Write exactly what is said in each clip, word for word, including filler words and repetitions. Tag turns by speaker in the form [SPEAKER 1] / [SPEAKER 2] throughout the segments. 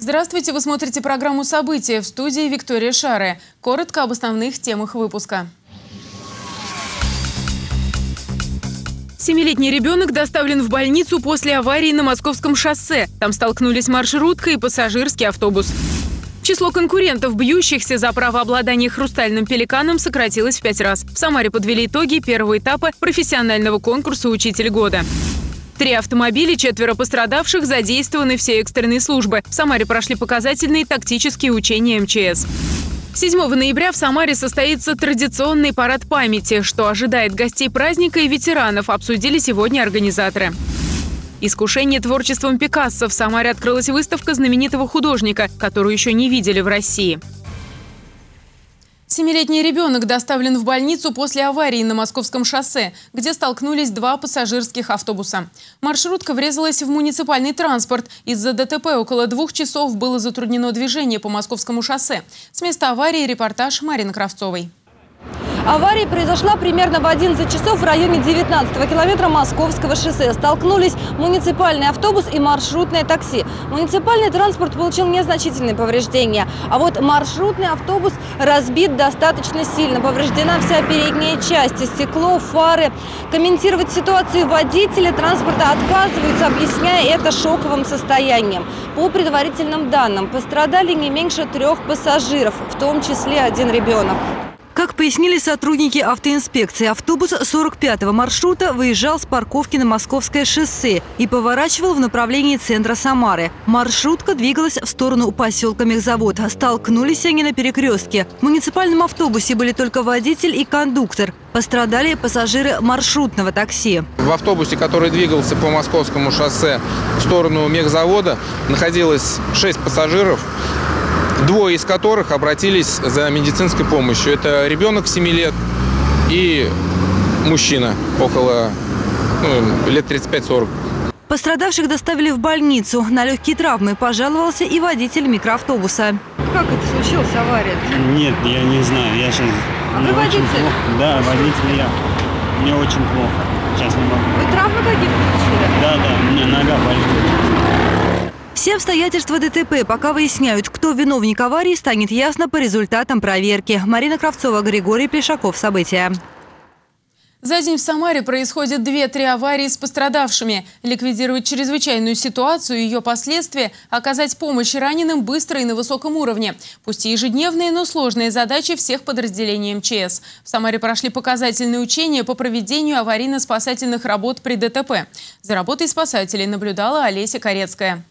[SPEAKER 1] Здравствуйте, вы смотрите программу «События», в студии Виктория Шаре. Коротко об основных темах выпуска. Семилетний ребенок доставлен в больницу после аварии на Московском шоссе. Там столкнулись маршрутка и пассажирский автобус. Число конкурентов, бьющихся за право обладания «Хрустальным пеликаном», сократилось в пять раз. В Самаре подвели итоги первого этапа профессионального конкурса «Учитель года». Три автомобиля, четверо пострадавших, задействованы все экстренные службы. В Самаре прошли показательные тактические учения эм че эс. седьмого ноября в Самаре состоится традиционный парад памяти. Что ожидает гостей праздника и ветеранов, обсудили сегодня организаторы. Искушение творчеством Пикассо. В Самаре открылась выставка знаменитого художника, которую еще не видели в России. Семилетний ребенок доставлен в больницу после аварии на Московском шоссе, где столкнулись два пассажирских автобуса. Маршрутка врезалась в муниципальный транспорт. Из-за дэ тэ пэ около двух часов было затруднено движение по Московскому шоссе. С места аварии репортаж Марины Кравцовой.
[SPEAKER 2] Авария произошла примерно в одиннадцать часов в районе девятнадцатого километра Московского шоссе. Столкнулись муниципальный автобус и маршрутное такси. Муниципальный транспорт получил незначительные повреждения, а вот маршрутный автобус разбит достаточно сильно. Повреждена вся передняя часть, стекло, фары. Комментировать ситуацию водители транспорта отказываются, объясняя это шоковым состоянием. По предварительным данным, пострадали не меньше трех пассажиров, в том числе один ребенок. Как пояснили сотрудники автоинспекции, автобус сорок пятого маршрута выезжал с парковки на Московское шоссе и поворачивал в направлении центра Самары. Маршрутка двигалась в сторону поселка Мехзавод. Столкнулись они на перекрестке. В муниципальном автобусе были только водитель и кондуктор. Пострадали пассажиры маршрутного такси.
[SPEAKER 3] В автобусе, который двигался по Московскому шоссе в сторону Мехзавода, находилось шесть пассажиров, двое из которых обратились за медицинской помощью. Это ребенок семи лет и мужчина около ну, лет тридцать пять сорок.
[SPEAKER 2] Пострадавших доставили в больницу. На легкие травмы пожаловался и водитель микроавтобуса. Как это случилось, авария?
[SPEAKER 4] Нет, я не знаю. Я сейчас...
[SPEAKER 2] А вы водитель?
[SPEAKER 4] Да, водитель я. Мне очень плохо. Сейчас не могу.
[SPEAKER 2] Вы травмы какие-то получили?
[SPEAKER 4] Да, да, у меня нога болит.
[SPEAKER 2] Все обстоятельства дэ тэ пэ пока выясняют. Кто виновник аварии, станет ясно по результатам проверки. Марина Кравцова, Григорий Плешаков. События.
[SPEAKER 1] За день в Самаре происходят две-три аварии с пострадавшими. Ликвидировать чрезвычайную ситуацию и ее последствия, оказать помощь раненым быстро и на высоком уровне. Пусть и ежедневные, но сложные задачи всех подразделений эм че эс. В Самаре прошли показательные учения по проведению аварийно-спасательных работ при дэ тэ пэ. За работой спасателей наблюдала Олеся Корецкая.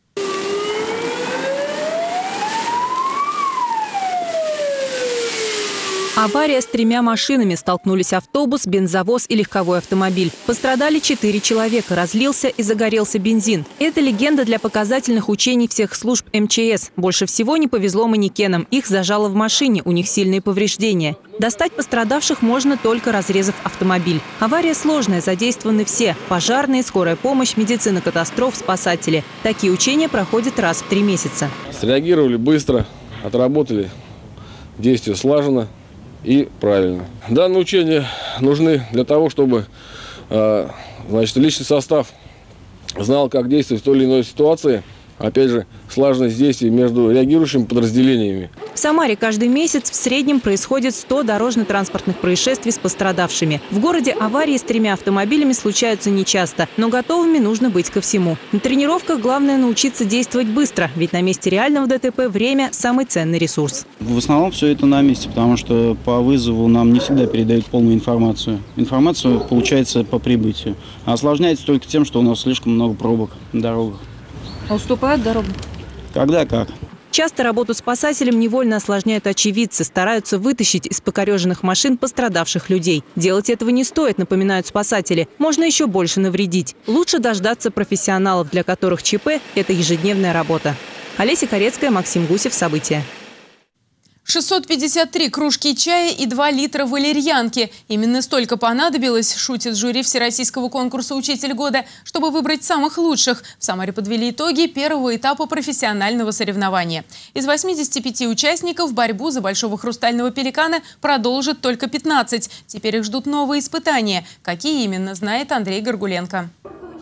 [SPEAKER 5] Авария с тремя машинами. Столкнулись автобус, бензовоз и легковой автомобиль. Пострадали четыре человека. Разлился и загорелся бензин. Это легенда для показательных учений всех служб эм че эс. Больше всего не повезло манекенам. Их зажало в машине, у них сильные повреждения. Достать пострадавших можно, только разрезав автомобиль. Авария сложная, задействованы все. Пожарные, скорая помощь, медицина катастроф, спасатели. Такие учения проходят раз в три месяца.
[SPEAKER 6] Среагировали быстро, отработали, действие слажено и правильно. Данные учения нужны для того, чтобы э, значит, личный состав знал, как действовать в той или иной ситуации. Опять же, слаженность действий между реагирующими подразделениями.
[SPEAKER 5] В Самаре каждый месяц в среднем происходит сто дорожно-транспортных происшествий с пострадавшими. В городе аварии с тремя автомобилями случаются нечасто, но готовыми нужно быть ко всему. На тренировках главное научиться действовать быстро, ведь на месте реального дэ тэ пэ время – самый ценный ресурс.
[SPEAKER 4] В основном все это на месте, потому что по вызову нам не всегда передают полную информацию. Информация получается по прибытию. А осложняется только тем, что у нас слишком много пробок на дорогах.
[SPEAKER 2] А уступают дорогу?
[SPEAKER 4] Когда как.
[SPEAKER 5] Часто работу спасателям невольно осложняют очевидцы, стараются вытащить из покореженных машин пострадавших людей. Делать этого не стоит, напоминают спасатели. Можно еще больше навредить. Лучше дождаться профессионалов, для которых че пэ – это ежедневная работа. Олеся Корецкая, Максим Гусев. События.
[SPEAKER 1] шестьсот пятьдесят три кружки чая и два литра валерьянки. Именно столько понадобилось, шутит жюри всероссийского конкурса «Учитель года», чтобы выбрать самых лучших. В Самаре подвели итоги первого этапа профессионального соревнования. Из восьмидесяти пяти участников борьбу за большого хрустального пеликана продолжит только пятнадцать. Теперь их ждут новые испытания. Какие именно, знает Андрей Горгуленко.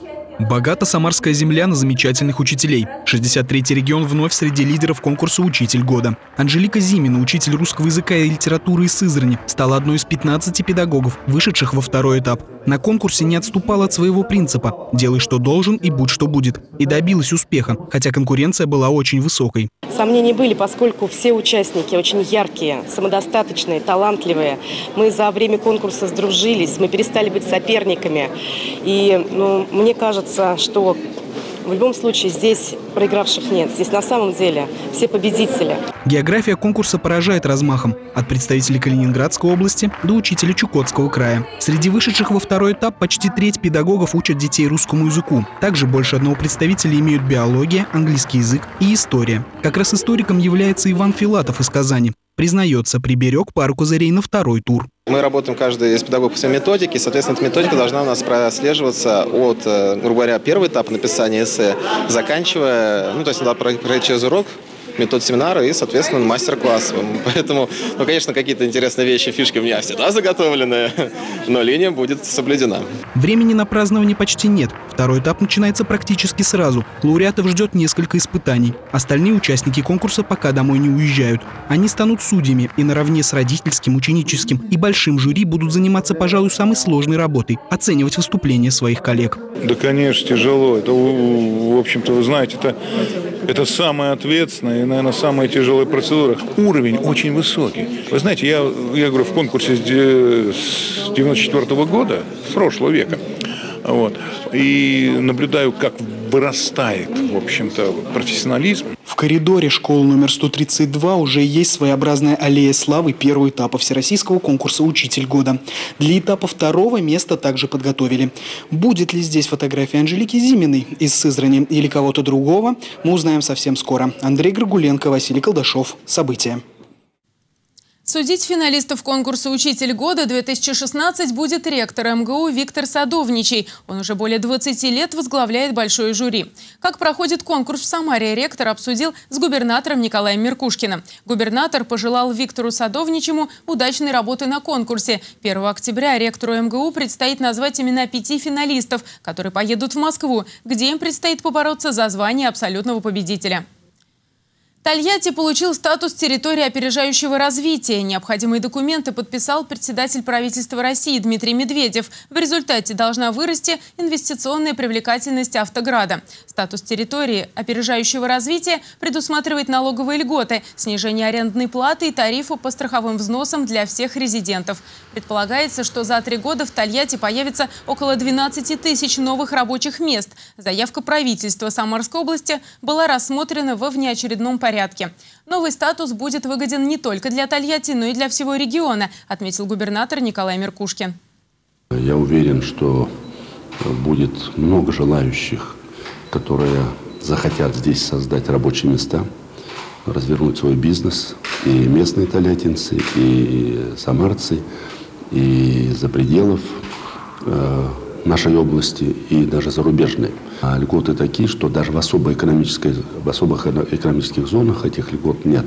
[SPEAKER 7] Богата самарская земля на замечательных учителей. шестьдесят третий регион вновь среди лидеров конкурса «Учитель года». Анжелика Зимина, учитель русского языка и литературы из Сызрани, стала одной из пятнадцати педагогов, вышедших во второй этап. На конкурсе не отступала от своего принципа «делай, что должен, и будь, что будет». И добилась успеха, хотя конкуренция была очень высокой.
[SPEAKER 8] Сомнения были, поскольку все участники очень яркие, самодостаточные, талантливые. Мы за время конкурса сдружились, мы перестали быть соперниками. И ну, мне кажется, что в любом случае здесь проигравших нет. Здесь на самом деле все победители.
[SPEAKER 7] География конкурса поражает размахом. От представителей Калининградской области до учителя Чукотского края. Среди вышедших во второй этап почти треть педагогов учат детей русскому языку. Также больше одного представителя имеют биология, английский язык и история. Как раз историком является Иван Филатов из Казани. Признается, приберег пару козырей на второй тур.
[SPEAKER 9] Мы работаем каждый из педагогов по своей методике, и, соответственно, эта методика должна у нас прослеживаться от, грубо говоря, первого этапа написания эссе, заканчивая, ну, то есть надо пройти через урок, метод семинара и, соответственно, мастер-класс. Поэтому, ну, конечно, какие-то интересные вещи, фишки у меня всегда заготовлены, но линия будет соблюдена.
[SPEAKER 7] Времени на празднование почти нет. Второй этап начинается практически сразу. Лауреатов ждет несколько испытаний. Остальные участники конкурса пока домой не уезжают. Они станут судьями и наравне с родительским, ученическим и большим жюри будут заниматься, пожалуй, самой сложной работой – оценивать выступления своих коллег.
[SPEAKER 10] Да, конечно, тяжело. Это, в общем-то, вы знаете, это, это самое ответственное и, наверное, самая тяжелая процедура. Уровень очень высокий. Вы знаете, я, я говорю, в конкурсе с девяносто четвёртого года, с прошлого века, вот, и наблюдаю, как вырастает, в общем-то, профессионализм.
[SPEAKER 11] В коридоре школы номер сто тридцать два уже есть своеобразная аллея славы первого этапа всероссийского конкурса «Учитель года». Для этапа второго место также подготовили. Будет ли здесь фотография Анжелики Зиминой из Сызрани или кого-то другого, мы узнаем совсем скоро. Андрей Грагуленко, Василий Колдашов. События.
[SPEAKER 1] Судить финалистов конкурса «Учитель года-две тысячи шестнадцать» будет ректор эм гэ у Виктор Садовничий. Он уже более двадцати лет возглавляет большое жюри. Как проходит конкурс в Самаре, ректор обсудил с губернатором Николаем Меркушкиным. Губернатор пожелал Виктору Садовничему удачной работы на конкурсе. первого октября ректору эм гэ у предстоит назвать имена пяти финалистов, которые поедут в Москву, где им предстоит побороться за звание абсолютного победителя. Тольятти получил статус территории опережающего развития. Необходимые документы подписал председатель правительства России Дмитрий Медведев. В результате должна вырасти инвестиционная привлекательность Автограда. Статус территории опережающего развития предусматривает налоговые льготы, снижение арендной платы и тарифа по страховым взносам для всех резидентов. Предполагается, что за три года в Тольятти появится около двенадцати тысяч новых рабочих мест. Заявка правительства Самарской области была рассмотрена во внеочередном порядке. порядке. Новый статус будет выгоден не только для Тольятти, но и для всего региона, отметил губернатор Николай Меркушкин.
[SPEAKER 12] Я уверен, что будет много желающих, которые захотят здесь создать рабочие места, развернуть свой бизнес. И местные тольяттинцы, и самарцы, и за пределов э, нашей области, и даже зарубежные. А льготы такие, что даже в, особой экономической, в особых экономических зонах этих льгот нет.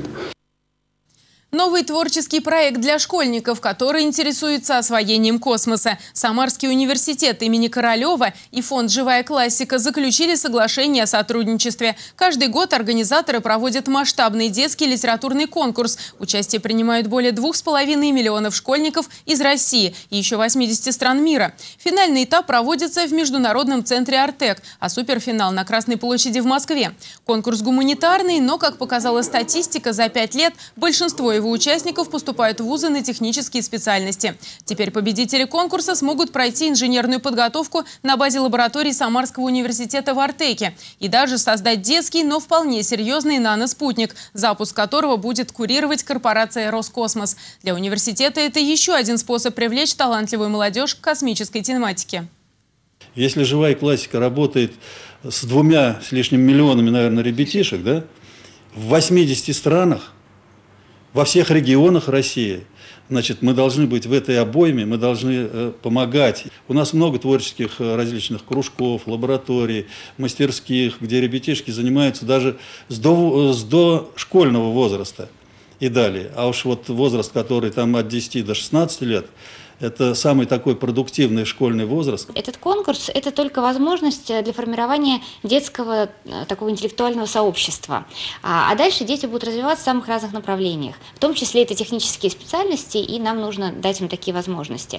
[SPEAKER 1] Новый творческий проект для школьников, которые интересуются освоением космоса. Самарский университет имени Королева и фонд «Живая классика» заключили соглашение о сотрудничестве. Каждый год организаторы проводят масштабный детский литературный конкурс. Участие принимают более двух с половиной миллионов школьников из России и еще восьмидесяти стран мира. Финальный этап проводится в Международном центре «Артек», а суперфинал на Красной площади в Москве. Конкурс гуманитарный, но, как показала статистика, за пять лет большинство его участников поступают в вузы на технические специальности. Теперь победители конкурса смогут пройти инженерную подготовку на базе лаборатории Самарского университета в Артеке и даже создать детский, но вполне серьезный наноспутник, запуск которого будет курировать корпорация «Роскосмос». Для университета это еще один способ привлечь талантливую молодежь к космической тематике.
[SPEAKER 13] Если «Живая классика» работает с двумя с лишним миллионами, наверное, ребятишек, да, в восьмидесяти странах, во всех регионах России, значит, мы должны быть в этой обойме, мы должны э, помогать. У нас много творческих э, различных кружков, лабораторий, мастерских, где ребятишки занимаются даже с, до, с дошкольного возраста и далее. А уж вот возраст, который там от десяти до шестнадцати лет, Это самый такой продуктивный школьный возраст.
[SPEAKER 14] Этот конкурс – это только возможность для формирования детского такого интеллектуального сообщества. А дальше дети будут развиваться в самых разных направлениях. В том числе это технические специальности, и нам нужно дать им такие возможности.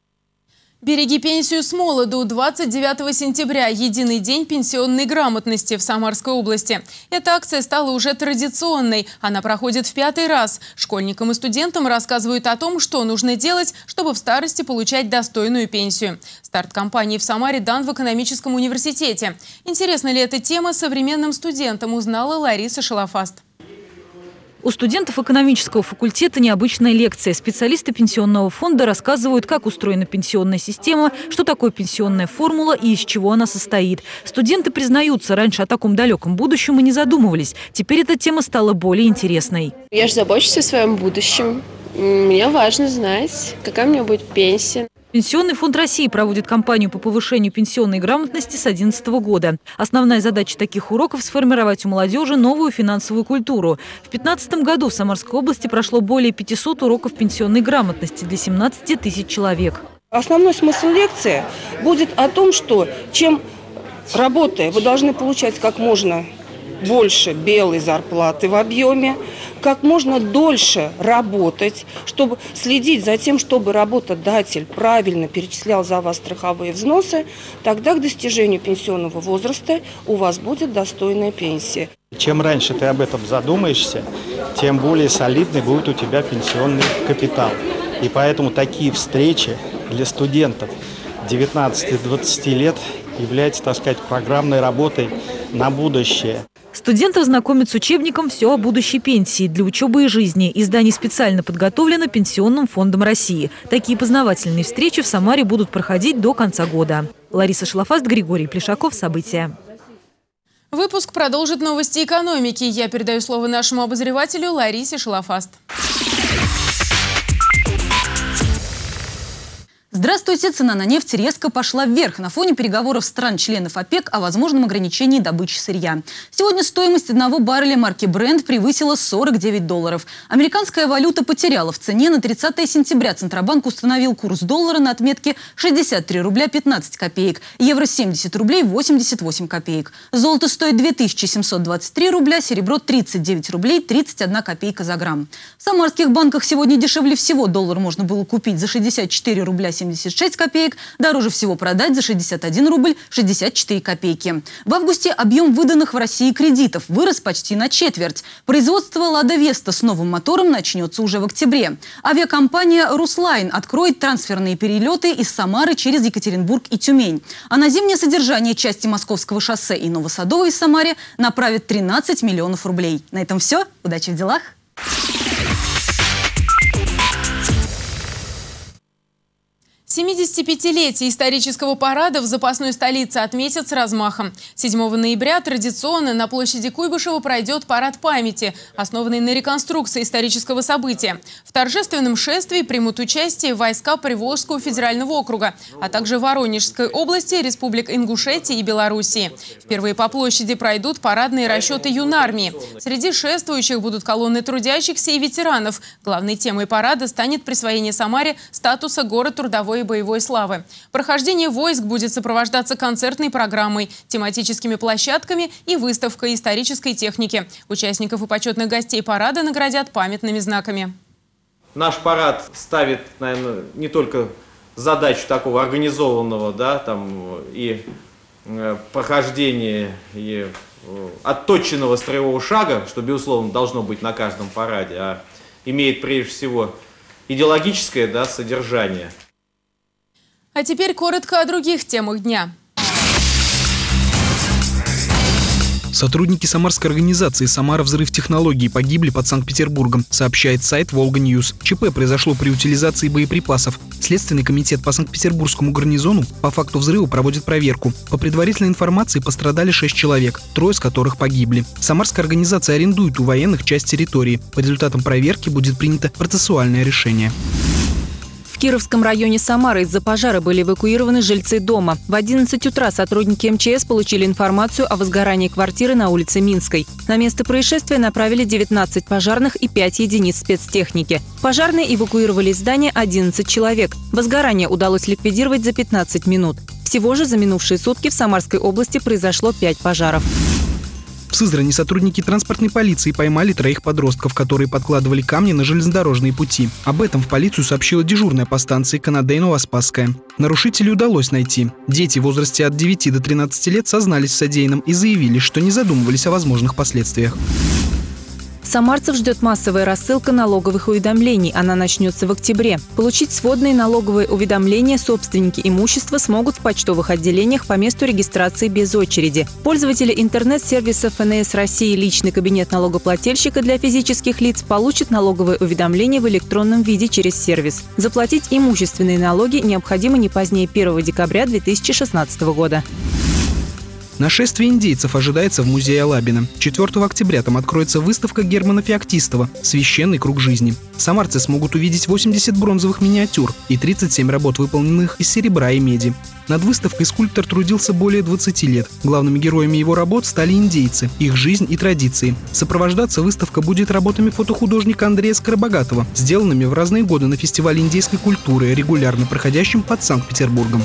[SPEAKER 1] «Береги пенсию с молоду» двадцать девятого сентября – единый день пенсионной грамотности в Самарской области. Эта акция стала уже традиционной. Она проходит в пятый раз. Школьникам и студентам рассказывают о том, что нужно делать, чтобы в старости получать достойную пенсию. Старт кампании в Самаре дан в экономическом университете. Интересна ли эта тема современным студентам, узнала Лариса Шалафаст.
[SPEAKER 15] У студентов экономического факультета необычная лекция. Специалисты пенсионного фонда рассказывают, как устроена пенсионная система, что такое пенсионная формула и из чего она состоит. Студенты признаются, раньше о таком далеком будущем и не задумывались. Теперь эта тема стала более интересной.
[SPEAKER 16] Я же забочусь о своем будущем. Мне важно знать, какая у меня будет пенсия.
[SPEAKER 15] Пенсионный фонд России проводит кампанию по повышению пенсионной грамотности с две тысячи одиннадцатого года. Основная задача таких уроков – сформировать у молодежи новую финансовую культуру. В две тысячи пятнадцатом году в Самарской области прошло более пятисот уроков пенсионной грамотности для семнадцати тысяч человек.
[SPEAKER 17] Основной смысл лекции будет о том, что чем работая, вы должны получать как можно больше белой зарплаты в объеме, как можно дольше работать, чтобы следить за тем, чтобы работодатель правильно перечислял за вас страховые взносы, тогда к достижению пенсионного возраста у вас будет достойная пенсия.
[SPEAKER 18] Чем раньше ты об этом задумаешься, тем более солидный будет у тебя пенсионный капитал. И поэтому такие встречи для студентов девятнадцати-двадцати лет являются, так сказать, программной работой на будущее.
[SPEAKER 15] Студентов знакомят с учебником «Все о будущей пенсии» для учебы и жизни. Издание специально подготовлено Пенсионным фондом России. Такие познавательные встречи в Самаре будут проходить до конца года. Лариса Шалафаст, Григорий Плешаков. События.
[SPEAKER 1] Выпуск продолжит новости экономики. Я передаю слово нашему обозревателю Ларисе Шалафаст.
[SPEAKER 19] Здравствуйте. Цена на нефть резко пошла вверх на фоне переговоров стран-членов ОПЕК о возможном ограничении добычи сырья. Сегодня стоимость одного барреля марки Brent превысила сорок девять долларов. Американская валюта потеряла в цене. На тридцатое сентября Центробанк установил курс доллара на отметке шестьдесят три рубля пятнадцать копеек, евро семьдесят рублей восемьдесят восемь копеек. Золото стоит две тысячи семьсот двадцать три рубля, серебро тридцать девять рублей тридцать одна копейка за грамм. В самарских банках сегодня дешевле всего доллар можно было купить за шестьдесят четыре рубля семьдесят шесть копеек, дороже всего продать за шестьдесят один рубль шестьдесят четыре копейки. В августе объем выданных в России кредитов вырос почти на четверть. Производство «Лада Веста» с новым мотором начнется уже в октябре. Авиакомпания «Руслайн» откроет трансферные перелеты из Самары через Екатеринбург и Тюмень. А на зимнее содержание части Московского шоссе и Новосадовой в Самаре направят тринадцать миллионов рублей. На этом все. Удачи в делах!
[SPEAKER 1] семидесятипятилетие исторического парада в запасной столице отметят с размахом. седьмого ноября традиционно на площади Куйбышева пройдет парад памяти, основанный на реконструкции исторического события. В торжественном шествии примут участие войска Приволжского федерального округа, а также Воронежской области, республик Ингушетии и Белоруссии. Впервые по площади пройдут парадные расчеты юнармии. Среди шествующих будут колонны трудящихся и ветеранов. Главной темой парада станет присвоение Самаре статуса город трудовой и боевой славы. Прохождение войск будет сопровождаться концертной программой, тематическими площадками и выставкой исторической техники. Участников и почетных гостей парада наградят памятными знаками.
[SPEAKER 20] Наш парад ставит, наверное, не только задачу такого организованного, да, там, и э, прохождения, и э, отточенного строевого шага, что, безусловно, должно быть на каждом параде, а имеет прежде всего идеологическое, да, содержание.
[SPEAKER 1] А теперь коротко о других темах дня.
[SPEAKER 7] Сотрудники самарской организации «Самара взрыв технологий» погибли под Санкт-Петербургом, сообщает сайт «Волга Ньюс». ЧП произошло при утилизации боеприпасов. Следственный комитет по Санкт-Петербургскому гарнизону по факту взрыва проводит проверку. По предварительной информации пострадали шесть человек, трое из которых погибли. Самарская организация арендует у военных часть территории. По результатам проверки будет принято процессуальное решение.
[SPEAKER 5] В Кировском районе Самары из-за пожара были эвакуированы жильцы дома. В одиннадцать утра сотрудники эм че эс получили информацию о возгорании квартиры на улице Минской. На место происшествия направили девятнадцать пожарных и пять единиц спецтехники. Пожарные эвакуировали из здания одиннадцать человек. Возгорание удалось ликвидировать за пятнадцать минут. Всего же за минувшие сутки в Самарской области произошло пять пожаров.
[SPEAKER 7] В Сызрани сотрудники транспортной полиции поймали троих подростков, которые подкладывали камни на железнодорожные пути. Об этом в полицию сообщила дежурная по станции Канадей-Новоспасская. Нарушителей удалось найти. Дети в возрасте от девяти до тринадцати лет сознались в содеянном и заявили, что не задумывались о возможных последствиях.
[SPEAKER 5] Самарцев ждет массовая рассылка налоговых уведомлений. Она начнется в октябре. Получить сводные налоговые уведомления собственники имущества смогут в почтовых отделениях по месту регистрации без очереди. Пользователи интернет-сервисов эн эс России «Личный кабинет налогоплательщика» для физических лиц получат налоговые уведомления в электронном виде через сервис. Заплатить имущественные налоги необходимо не позднее первого декабря две тысячи шестнадцатого года.
[SPEAKER 7] Нашествие индейцев ожидается в музее Алабина. четвёртого октября там откроется выставка Германа Феоктистова «Священный круг жизни». Самарцы смогут увидеть восемьдесят бронзовых миниатюр и тридцать семь работ, выполненных из серебра и меди. Над выставкой скульптор трудился более двадцати лет. Главными героями его работ стали индейцы, их жизнь и традиции. Сопровождаться выставка будет работами фотохудожника Андрея Скоробогатова, сделанными в разные годы на фестивале индейской культуры, регулярно проходящем под Санкт-Петербургом.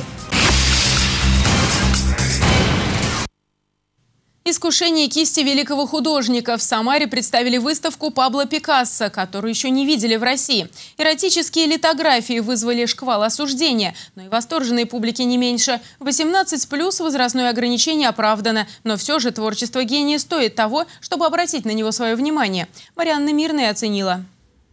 [SPEAKER 1] Искушение кисти великого художника. В Самаре представили выставку Пабло Пикассо, которую еще не видели в России. Эротические литографии вызвали шквал осуждения, но и восторженной публики не меньше. восемнадцать плюс возрастное ограничение оправдано, но все же творчество гения стоит того, чтобы обратить на него свое внимание. Марианна Мирная оценила.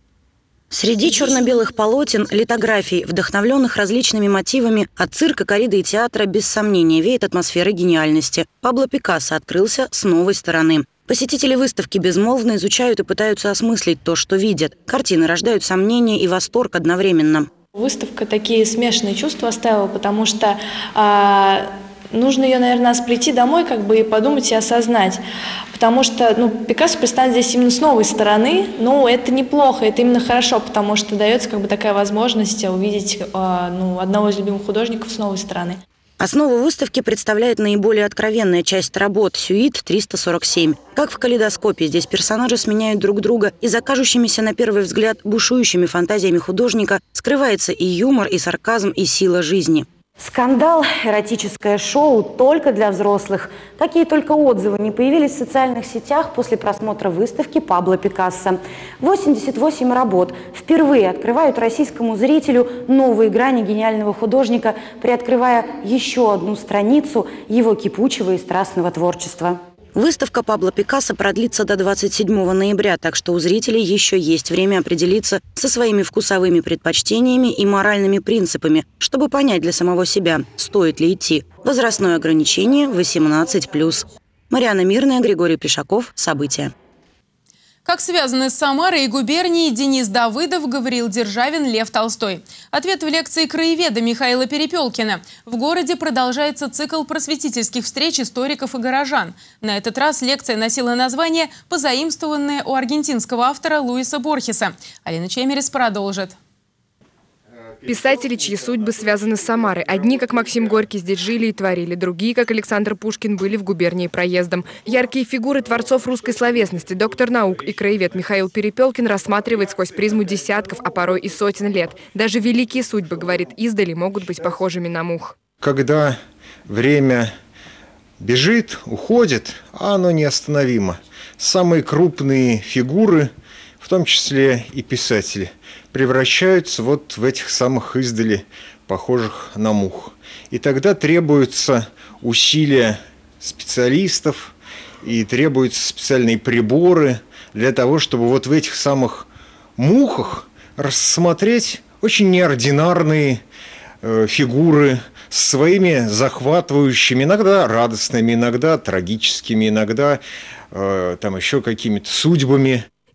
[SPEAKER 21] Среди черно-белых полотен, литографий, вдохновленных различными мотивами от цирка, корриды и театра, без сомнения веет атмосфера гениальности. Пабло Пикассо открылся с новой стороны. Посетители выставки безмолвно изучают и пытаются осмыслить то, что видят. Картины рождают сомнения и восторг одновременно.
[SPEAKER 22] Выставка такие смешанные чувства оставила, потому что а, нужно ее, наверное, сплести домой, как бы и подумать и осознать. Потому что ну, Пикассо предстанет здесь именно с новой стороны, но это неплохо, это именно хорошо, потому что дается как бы такая возможность увидеть а, ну, одного из любимых художников с новой стороны.
[SPEAKER 21] Основу выставки представляет наиболее откровенная часть работ «Сюит триста сорок семь». Как в калейдоскопе, здесь персонажи сменяют друг друга, и за кажущимися на первый взгляд бушующими фантазиями художника скрывается и юмор, и сарказм, и сила жизни. Скандал, эротическое шоу только для взрослых. Какие только отзывы не появились в социальных сетях после просмотра выставки Пабло Пикассо. восемьдесят восемь работ впервые открывают российскому зрителю новые грани гениального художника, приоткрывая еще одну страницу его кипучего и страстного творчества. Выставка Пабло Пикассо продлится до двадцать седьмого ноября, так что у зрителей еще есть время определиться со своими вкусовыми предпочтениями и моральными принципами, чтобы понять для самого себя, стоит ли идти. Возрастное ограничение восемнадцать плюс. Марианна Мирная, Григорий Плешаков. События.
[SPEAKER 1] Как связаны с Самарой и губернией Денис Давыдов, Гавриил Державин, Лев Толстой? Ответ в лекции краеведа Михаила Перепелкина. В городе продолжается цикл просветительских встреч историков и горожан. На этот раз лекция носила название, позаимствованное у аргентинского автора Луиса Борхеса. Алина Чемерис продолжит.
[SPEAKER 23] Писатели, чьи судьбы связаны с Самарой. Одни, как Максим Горький, здесь жили и творили. Другие, как Александр Пушкин, были в губернии проездом. Яркие фигуры творцов русской словесности, доктор наук и краевед Михаил Перепелкин рассматривает сквозь призму десятков, а порой и сотен лет. Даже великие судьбы, говорит, издали могут быть похожими на мух.
[SPEAKER 24] Когда время бежит, уходит, а оно неостановимо. Самые крупные фигуры, в том числе и писатели, превращаются вот в этих самых издали, похожих на мух. И тогда требуются усилия специалистов и требуются специальные приборы для того, чтобы вот в этих самых мухах рассмотреть очень неординарные э, фигуры с своими захватывающими, иногда радостными, иногда трагическими, иногда э, там еще какими-то судьбами.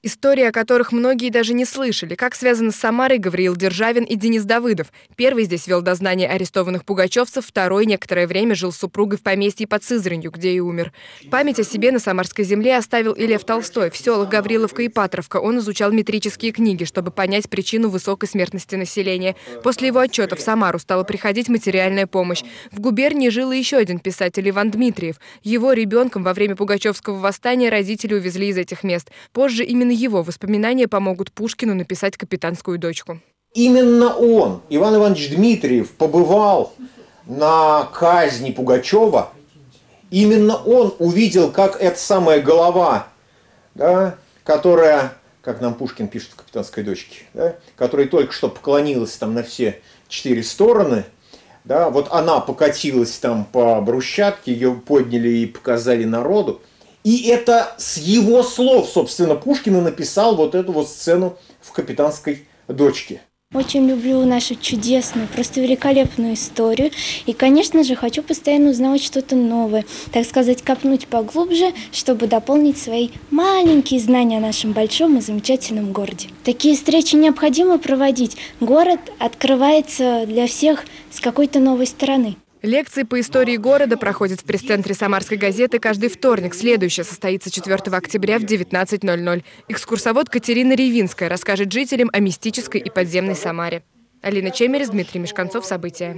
[SPEAKER 23] Истории, о которых многие даже не слышали. Как связаны с Самарой Гавриил Державин и Денис Давыдов. Первый здесь вел дознание арестованных пугачевцев, второй некоторое время жил с супругой в поместье под Сызранью, где и умер. Память о себе на Самарской земле оставил и Лев Толстой. В селах Гавриловка и Патровка он изучал метрические книги, чтобы понять причину высокой смертности населения. После его отчета в Самару стала приходить материальная помощь. В губернии жил и еще один писатель Иван Дмитриев. Его ребенком во время Пугачевского восстания родители увезли из этих мест. Позже именно его воспоминания помогут Пушкину написать «Капитанскую дочку».
[SPEAKER 2] Именно он, Иван Иванович Дмитриев, побывал на казни Пугачева. Именно он увидел, как эта самая голова, да, которая, как нам Пушкин пишет в «Капитанской дочке», да, которая только что поклонилась там на все четыре стороны, да, вот она покатилась там по брусчатке, ее подняли и показали народу. И это с его слов, собственно, Пушкин и написал вот эту вот сцену в «Капитанской дочке».
[SPEAKER 3] Очень люблю нашу чудесную, просто великолепную историю. И, конечно же, хочу постоянно узнавать что-то новое. Так сказать, копнуть поглубже, чтобы дополнить свои маленькие знания о нашем большом и замечательном городе. Такие встречи необходимо проводить. Город открывается для всех с какой-то новой стороны.
[SPEAKER 23] Лекции по истории города проходят в пресс-центре «Самарской газеты» каждый вторник. Следующая состоится четвёртого октября в девятнадцать ноль ноль. Экскурсовод Катерина Ревинская расскажет жителям о мистической и подземной Самаре. Алина Чемерис, Дмитрий Мешканцов. События.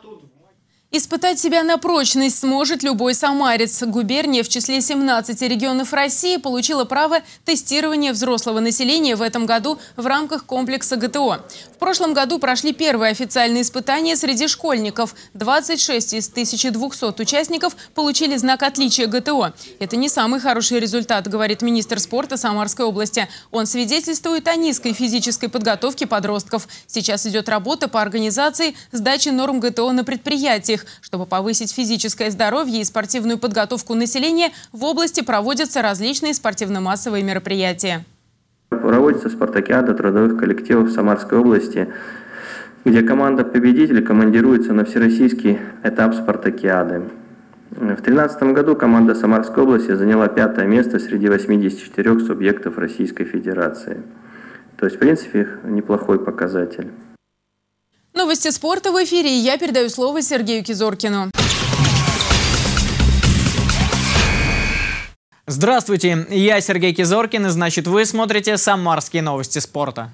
[SPEAKER 1] Испытать себя на прочность сможет любой самарец. Губерния в числе семнадцати регионов России получила право тестирования взрослого населения в этом году в рамках комплекса ГТО. В прошлом году прошли первые официальные испытания среди школьников. двадцать шесть из тысячи двухсот участников получили знак отличия ГТО. Это не самый хороший результат, говорит министр спорта Самарской области. Он свидетельствует о низкой физической подготовке подростков. Сейчас идет работа по организации сдачи норм ГТО на предприятиях. Чтобы повысить физическое здоровье и спортивную подготовку населения, в области проводятся различные спортивно-массовые мероприятия.
[SPEAKER 4] Проводится спартакиада трудовых коллективов Самарской области, где команда победителей командируется на всероссийский этап спартакиады. В две тысячи тринадцатом году команда Самарской области заняла пятое место среди восьмидесяти четырёх субъектов Российской Федерации. То есть, в принципе, неплохой показатель.
[SPEAKER 1] Новости спорта в эфире. Я передаю слово Сергею Кизоркину.
[SPEAKER 6] Здравствуйте, я Сергей Кизоркин, и значит вы смотрите «Самарские новости спорта».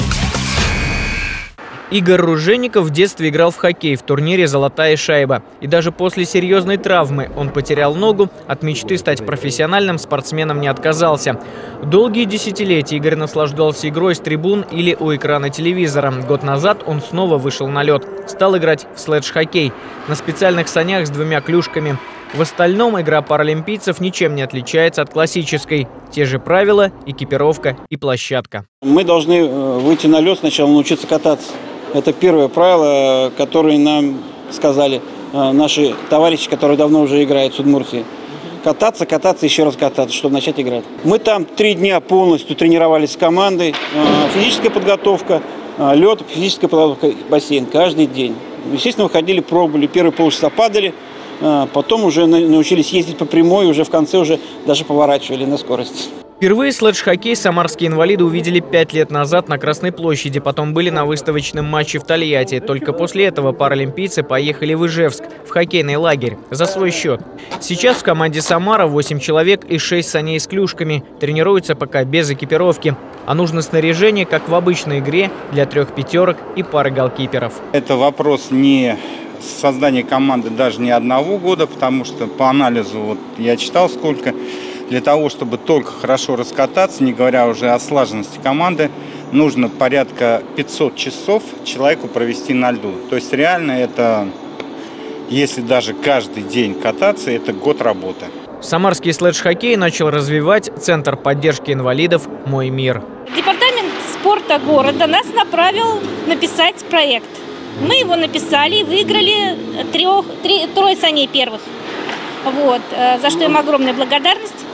[SPEAKER 25] Игорь Ружеников в детстве играл в хоккей в турнире «Золотая шайба». И даже после серьезной травмы он потерял ногу, от мечты стать профессиональным спортсменом не отказался. Долгие десятилетия Игорь наслаждался игрой с трибун или у экрана телевизора. Год назад он снова вышел на лед. Стал играть в следж-хоккей на специальных санях с двумя клюшками. В остальном игра паралимпийцев ничем не отличается от классической. Те же правила, экипировка и площадка.
[SPEAKER 26] Мы должны выйти на лед, сначала научиться кататься. Это первое правило, которое нам сказали наши товарищи, которые давно уже играют в Удмуртии. Кататься, кататься, еще раз кататься, чтобы начать играть. Мы там три дня полностью тренировались с командой. Физическая подготовка, лед, физическая подготовка, бассейн каждый день. Естественно, выходили, пробовали, первые полчаса падали. Потом уже научились ездить по прямой, уже в конце уже даже поворачивали на скорость.
[SPEAKER 25] Впервые следж-хоккей самарские инвалиды увидели пять лет назад на Красной площади, потом были на выставочном матче в Тольятти. Только после этого паралимпийцы поехали в Ижевск, в хоккейный лагерь, за свой счет. Сейчас в команде «Самара» восемь человек и шесть саней с клюшками. Тренируются пока без экипировки. А нужно снаряжение, как в обычной игре, для трех пятерок и пары голкиперов.
[SPEAKER 27] Это вопрос не создания команды даже не одного года, потому что по анализу, вот я читал сколько, для того, чтобы только хорошо раскататься, не говоря уже о слаженности команды, нужно порядка пятисот часов человеку провести на льду. То есть реально это, если даже каждый день кататься, это год работы.
[SPEAKER 25] Самарский следж-хоккей начал развивать Центр поддержки инвалидов «Мой мир».
[SPEAKER 28] Департамент спорта города нас направил написать проект. Мы его написали и выиграли трех, три, трое саней первых. Вот, за что им огромная благодарность.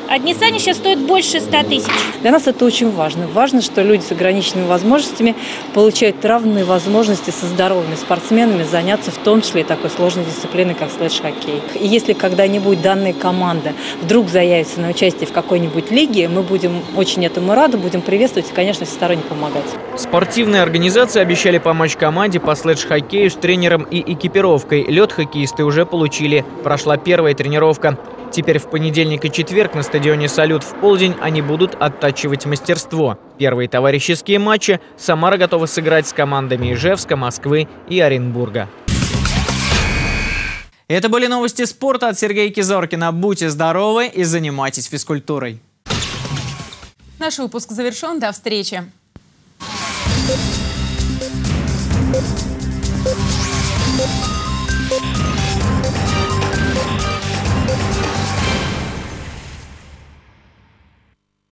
[SPEAKER 28] Одни сани сейчас стоят больше ста тысяч.
[SPEAKER 8] Для нас это очень важно. Важно, что люди с ограниченными возможностями получают равные возможности со здоровыми спортсменами заняться в том числе и такой сложной дисциплиной, как слэдж-хоккей. И если когда-нибудь данная команда вдруг заявится на участие в какой-нибудь лиге, мы будем очень этому рады, будем приветствовать и, конечно, всесторонне помогать.
[SPEAKER 25] Спортивные организации обещали помочь команде по слэдж-хоккею с тренером и экипировкой. Лед хоккеисты уже получили. Прошла первая тренировка. Теперь в понедельник и четверг на стадионе «Салют» в полдень они будут оттачивать мастерство. Первые товарищеские матчи Самара готова сыграть с командами Ижевска, Москвы и Оренбурга.
[SPEAKER 6] Это были новости спорта от Сергея Кизоркина. Будьте здоровы и занимайтесь физкультурой.
[SPEAKER 9] Наш выпуск завершен. До встречи.